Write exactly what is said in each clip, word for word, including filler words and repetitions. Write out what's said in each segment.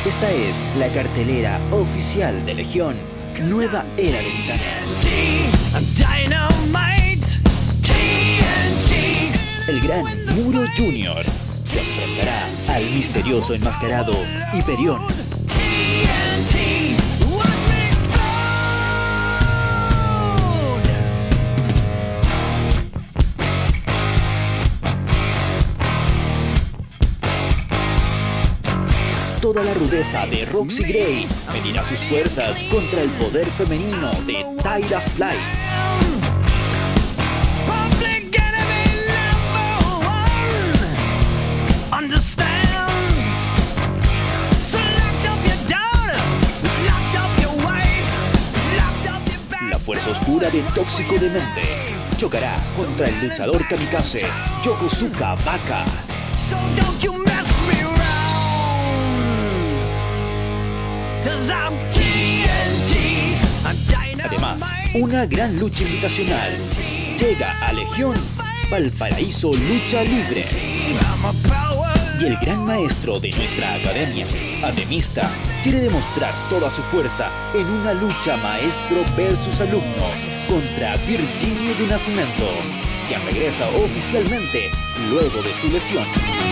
Esta es la cartelera oficial de Legión, Nueva Era de Titanes. El gran Muro Junior se enfrentará al misterioso enmascarado Hyperion. Toda la rudeza de Roxy Gray medirá sus fuerzas contra el poder femenino de Tyra Fly. La fuerza oscura de Tóxico Demente chocará contra el luchador kamikaze Yokosuka Baka. Además, una gran lucha invitacional llega a Legión Valparaíso Lucha Libre. Y el gran maestro de nuestra academia, Ademista, quiere demostrar toda su fuerza en una lucha maestro versus alumno contra Virginio de Nascimento, quien regresa oficialmente luego de su lesión.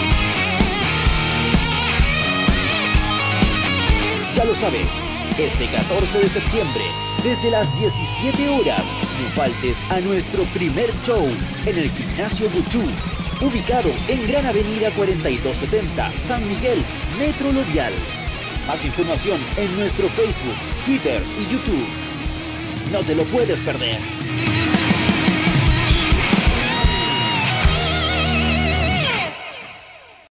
Ya lo sabes, este catorce de septiembre, desde las diecisiete horas, no faltes a nuestro primer show en el Gimnasio Buchú, ubicado en Gran Avenida cuarenta y dos setenta, San Miguel, Metro Lovial. Más información en nuestro Facebook, Twitter y YouTube. No te lo puedes perder.